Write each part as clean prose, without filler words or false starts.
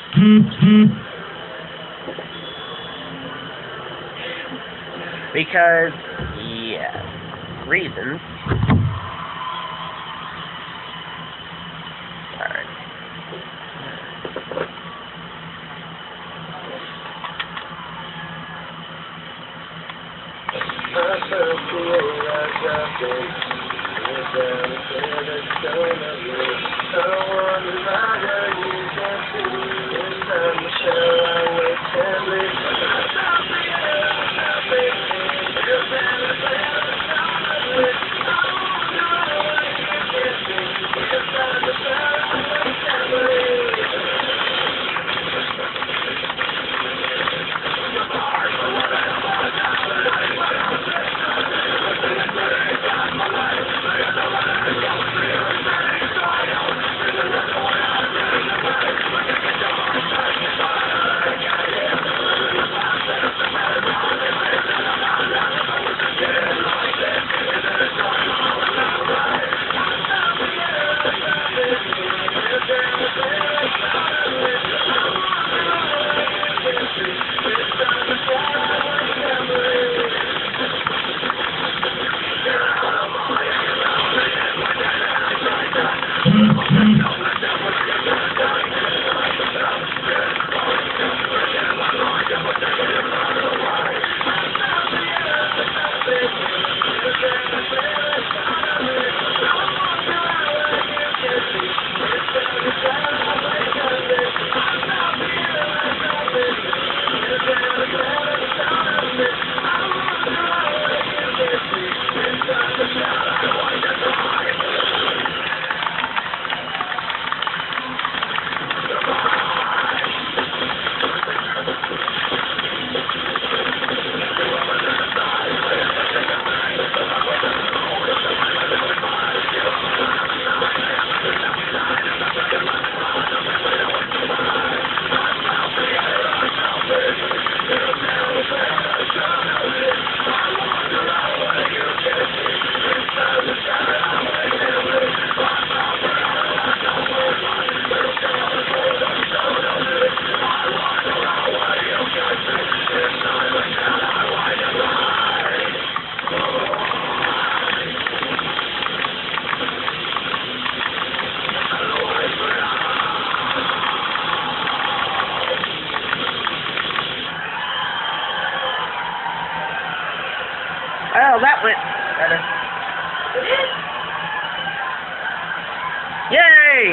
Because, yeah, reasons. Alright. Well, that went better. Yay!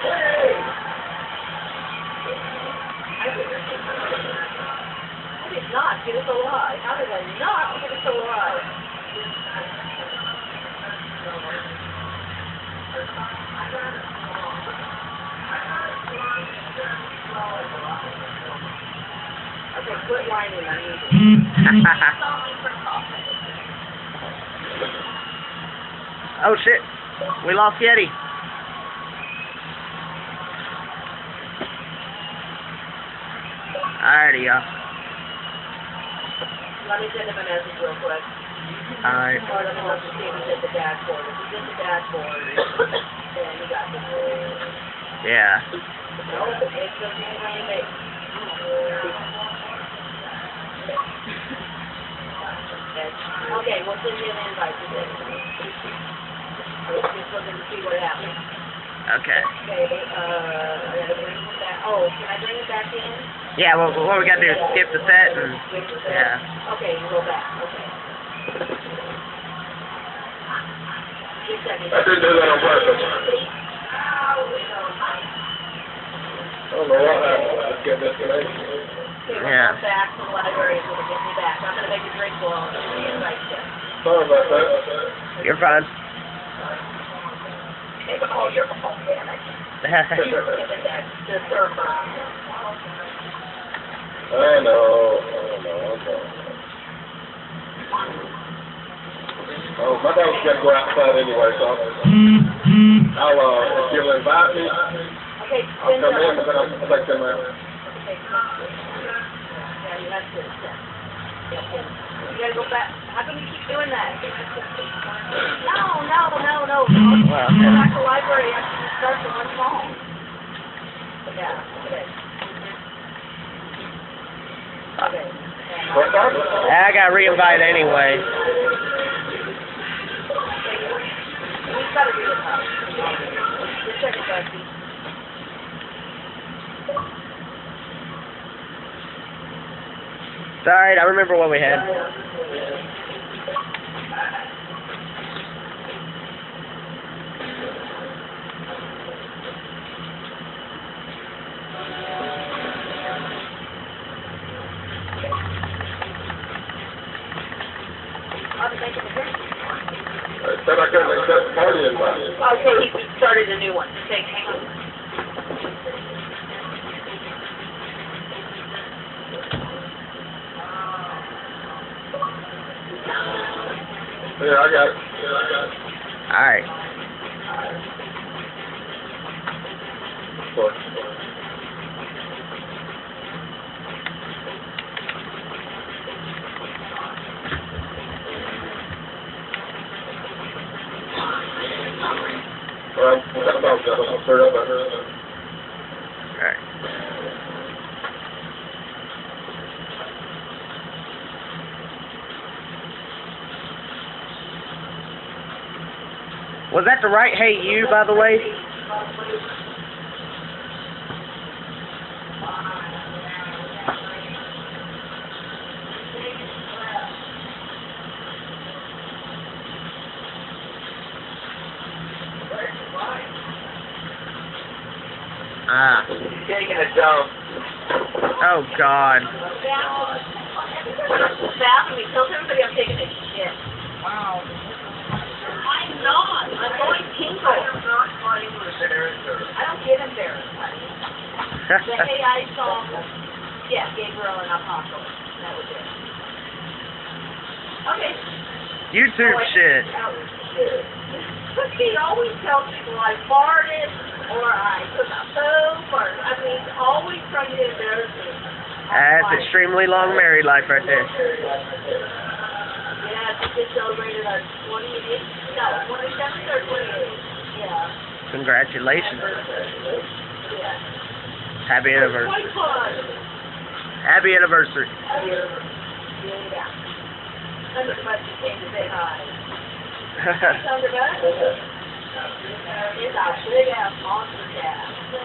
I did not get us alive. How did I not get us alive? Okay, quit whining. I need Oh shit, we lost Yeti. Alrighty, y'all. Let me send him a message real quick. Alright. Or let me look to see if he's at the dashboard. If he's at the dashboard, then you got this. Yeah. No, it's just me when you make. Okay, we'll send you an invite today. Just looking to see what happens. Okay. Okay, I gotta bring it back. Oh, can I bring it back in? Yeah, well, what we gotta do is skip the set and, yeah. Okay, you go back, okay. 2 seconds. I didn't do that on purpose. I don't know what happened. Let's get disconnected. Okay, we'll Yeah. come back to the library so we get me back. I'm gonna make a drink while I'm in the invite check. Sorry about that. You're fine. Oh, you're oh, damn it. The server. I know. Oh, my dog was gonna go outside anyway, so if you'll invite me, Okay, I'll come in and then I'll take them out. Okay. Yeah, you have to. You gotta go back. How come you keep doing that? No. Well, Go back to the library after you start the one phone. Yeah, okay. Okay. What's that? I got re-invited anyway. We've got to do it now. Just check it, Dusty. It's alright, I remember what we had. I said I couldn't accept party invites. Okay, he started a new one. Okay, hang on. Yeah, I got it. Alright. Sorry. Alright, that about that. I'll throw it up. Alright. Was that the right Hey You, by the way? Ah. He's taking a dump. Oh, God. Bathroom, he tells everybody I'm taking a shit. Wow. I'm not. I'm going tingle. I don't get embarrassed, honey. The Hey I song, yeah, Gabriel and Apostle. That was it. Okay. YouTube shit. He always tells people I farted or I took a poop or, I mean, always trying to embarrass me. That's extremely long married life right there. Yeah, I think they celebrated our 28th, no, 27th or 28th. Yeah. Congratulations. Yeah. Happy anniversary. Quite fun. Happy anniversary. Yeah. Thunderbird came to say hi. Thunderbird? It's a big ass monster cat.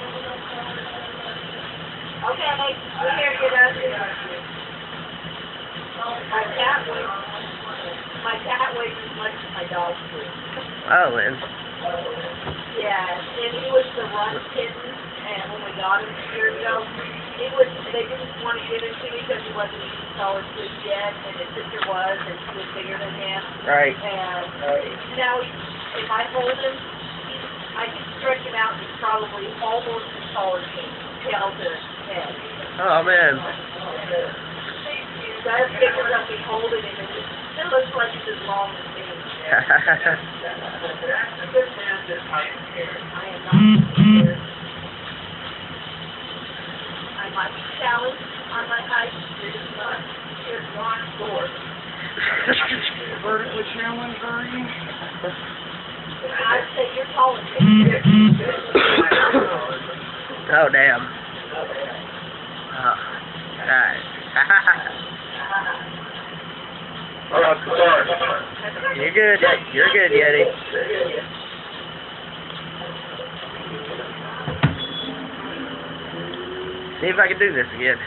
Okay, we're here to get us. My cat weighs as much as my dog's weight. Oh, Lynn. Yeah, and he was the run kitten, and when we got him years ago, they didn't want to give him to me because he wasn't eating solid food yet, and his sister was, and she was bigger than him. Right. And now, if I hold him, I can stretch him out, and he's probably almost as tall as me, tail to head. Oh, man. So I have pictures of me holding him, and it still looks like he's as long as me. I am not scared. I might be challenged on my height. Here's one door. Vertically challenged, are you? I'd say you're taller than me. Oh, damn. Oh, God. Oh, sorry. You're good. You're good, Yeti. See if I can do this again.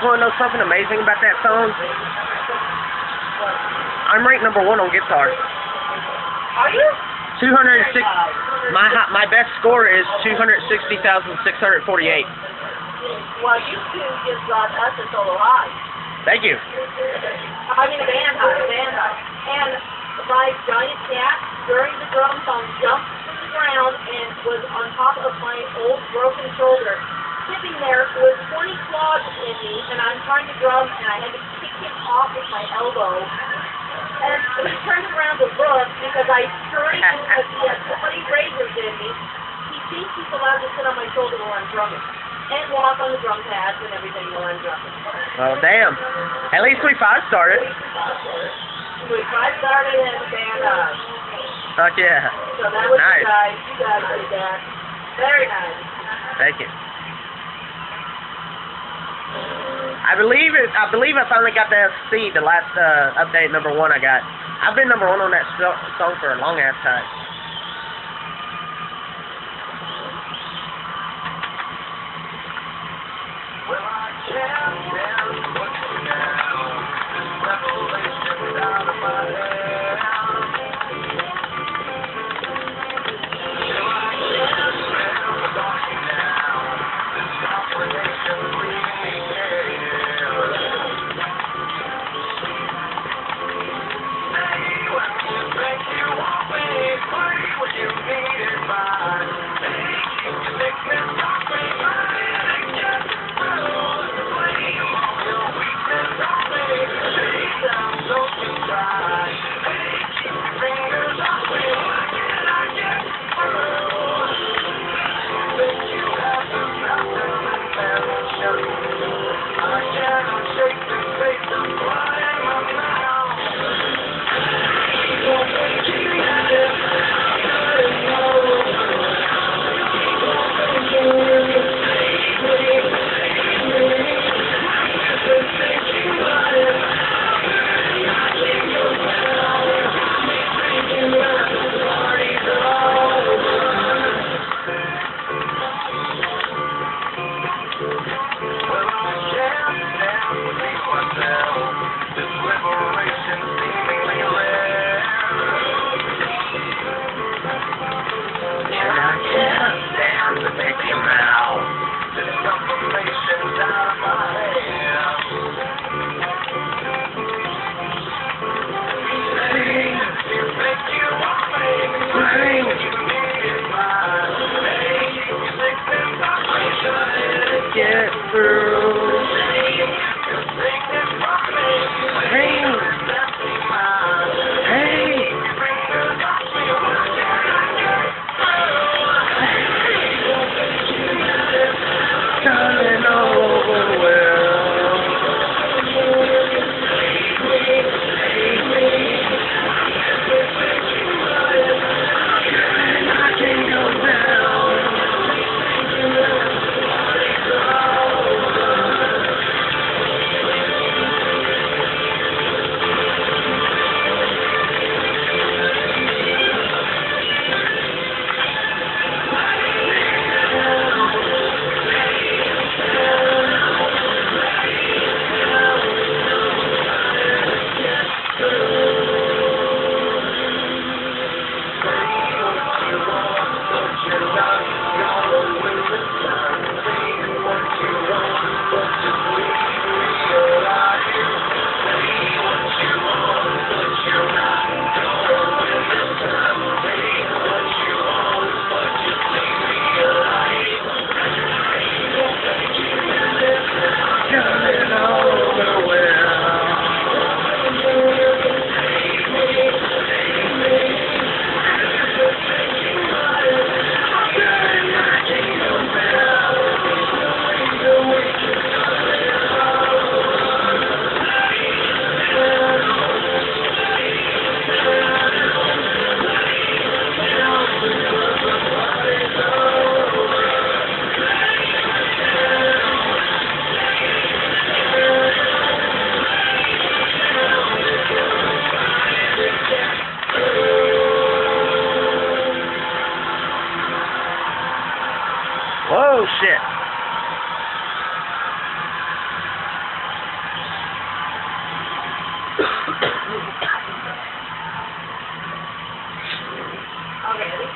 guys want to know something amazing about that song? I'm ranked #1 on guitar. Are you? 206. My best score is 260,648. Well, you two just got us a solo high. Thank you. I mean, a band high. And like Johnny Gat, during the drum song, jumped to the ground and was on top of my old broken shoulder. Sitting there with 20 claws in me, and I'm trying to drum, and I had to kick him off with my elbow. And he turned around to look because I screamed because he had so many razors in me. He thinks he's allowed to sit on my shoulder while I'm drumming. And walk on the drum pads and everything while I'm drumming. Oh, damn. At least we 5-started. We 5-started and the band up. Fuck yeah. So that was nice. You guys did that. Very nice. Thank you. I believe I finally got the FC, the last update #1 I got. I've been #1 on that song for a long ass time.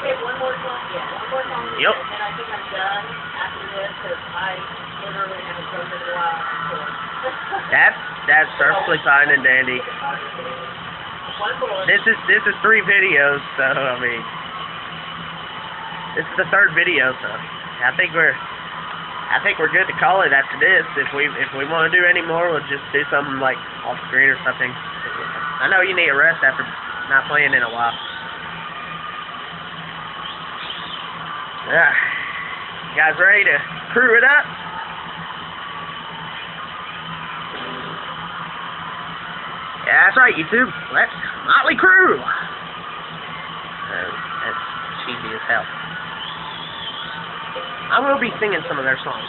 Okay, one more song. Yeah, one more song. Yep. And I think I'm done after this because I literally haven't done it in a while. That's perfectly fine and dandy. One more. This is 3 videos, so I mean, this is the 3rd video, so I think we're good to call it after this. If we want to do any more, we'll just do something like off screen or something. I know you need a rest after not playing in a while. Yeah. You guys ready to crew it up? Yeah, that's right, YouTube. Let's Mötley Crüe. That's cheesy as hell. I will be singing some of their songs.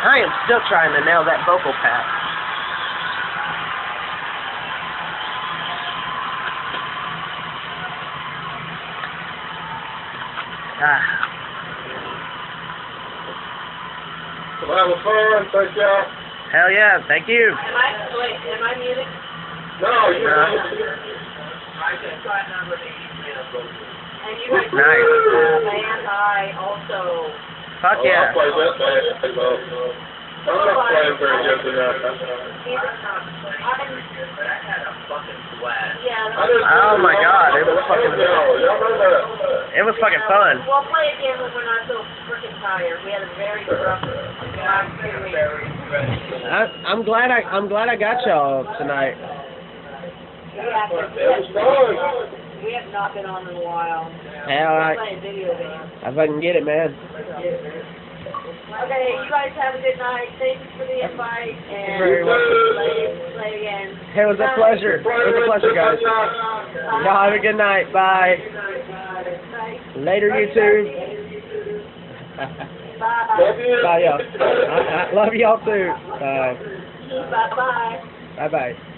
I am still trying to nail that vocal patch. Well, that was fun. Thank y'all. Hell yeah, thank you. Am I muted? No, you're not. And you guys Nice. band I also. Fuck Oh, yeah. I played that bad. I'm not playing very good tonight. Oh my god, it was fucking, Y'all know that. it was fucking fun. We'll play again when we're not so freaking tired. We had a very rough last 2 weeks. I'm glad I got y'all tonight. We have not been on in a while. Hell, We're playing video games. I fucking get it, man. Okay, you guys have a good night. Thanks for the invite. And Very welcome. play again. It was a pleasure. It was a pleasure, guys. Y'all have a good night. Bye. Later, YouTube. Bye. Bye, y'all. I love y'all too. Bye. Bye-bye. Bye-bye.